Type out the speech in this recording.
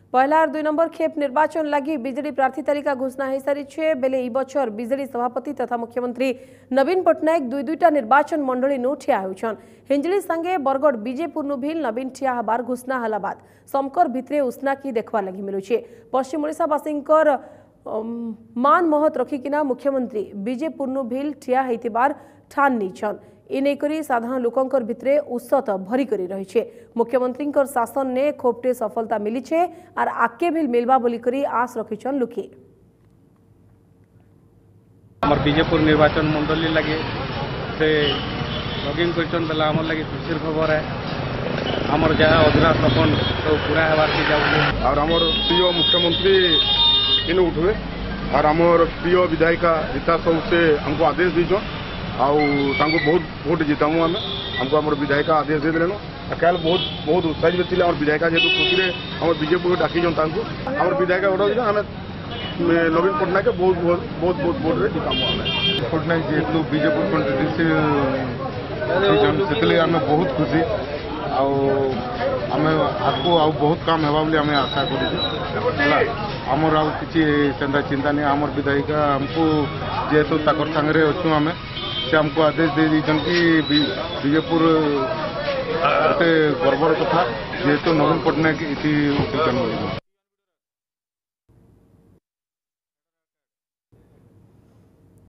पहला और 2 नंबर खेप निर्वाचन लगी बीजेडी प्रार्थी तालिका घोषणा हो सारी है बेले ई बछर बीजेडी सभापति तथा मुख्यमंत्री नवीन पट्टनायक दुईटा निर्वाचन मंडली नु ठिया होछन। हिंजली संगे बरगढ़ बीजेपुर नु भी नवीन ठिया हबार घोषणा हला बाद समकर भितरे उष्णा की देखवा लगी मिलुछे। पश्चिम ओडिशावासींकर मान महत रखिकिना मुख्यमंत्री बीजेपुर नु भी ठिया हेतिबार ठान नीछन। इनेकरी साधारण लोकंकर भितरे उत्सत भरी करी रही। मुख्यमंत्री शासन ने खोपटे सफलता मिली छे और आके भी मिलवा बोली करी आस रखिछन लुकी। हमर बीजेपुर निर्वाचन मंडली लगे से लॉगिंग करछन बेला हमर लगे खुशीर खबर है। हमर जहाँ अधूरा सपन तो पूरा हेबार के जाउले और हमर प्रिय मुख्यमंत्री इन उठवे और हमर प्रिय विधायिका रीता साहू से हमको आदेश दीजो बहुत भोट जितामु हमको आम विधायिका आदेश दे देनु कल बहुत उत्साहित थे आम विधायिका जेहतु खुशी आम बीजेपी डाकी आम विधायिका गोटे आम नवीन पट्टनायक बहुत बहुत बहुत बहुत भोट जितामु पट्टनायक जेहतु बीजेपी से आम बहुत खुशी आम आपको बहुत काम है बोली आम आशा करमर आछि चिंता नहीं आम विधायिका हमको जेहेतु ताकर सांगे अच्छु आम से हमको आदेश दे दी कि बीजेपुर गोटे गर्वर कथा जेहेतु नवीन पट्टनायक इति